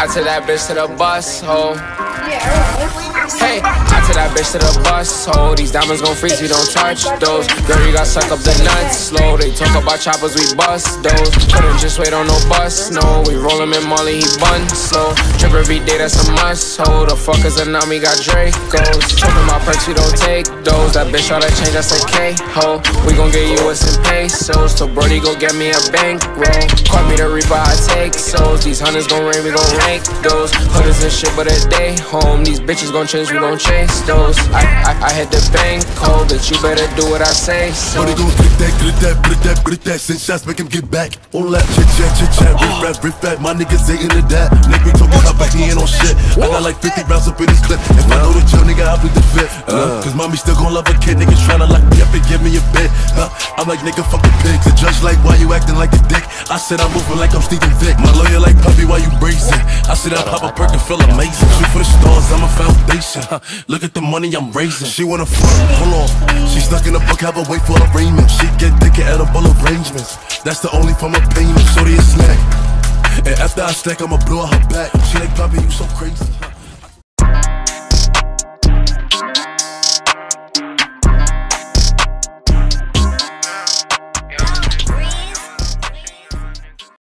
took that bitch to the bus, ho. Hey, I took that bitch to the bus, ho. These diamonds gon' freeze, we don't touch those. Girl, you got suck up the nuts slow. They talk about choppers, we bust those. Couldn't just wait on no bus, no. We roll him in Molly, he bun slow. Drip every day, that's a must, ho. The fuckers and now me got Dracos. Choking my perks, we don't take those. That bitch all that change, that's a K, ho. We gon' get US in pesos. So Brody go get me a bankroll. Call me the Reaper, I take souls. These hunters gon' rain, we gon' rank those. Hunters and shit, but a day home. These bitches gon' change, we gon' chase those. I hit the bank cold, bitch, you better do what I say. So Brody gon' get that. Send shots, make him get back. All that chit chat, rip fat. My niggas ain't into that. Nigga talking about, but he ain't on shit. I got like 50 rounds up in this clip. If I know the chill, nigga, I'll be the fifth. Cause mommy still gon' love a kid. Niggas tryna lock me up and give me a bit. I'm like, nigga, fuck the pigs. The judge like, why you acting like a dick? I said I'm moving like I'm Steven Vick. My lawyer like, puppy, why you bracing? I said I pop a perk and feel amazing. Shoot for the stars, I'm a foundation. Look at the money I'm raising. She wanna fuck, hold on. She stuck in the book, have her wait for arraignment. She get thicker, edible arrangements. That's the only form of payment. Shorty a snack. And after I stack, I'ma blow her back. She like, puppy, you so crazy.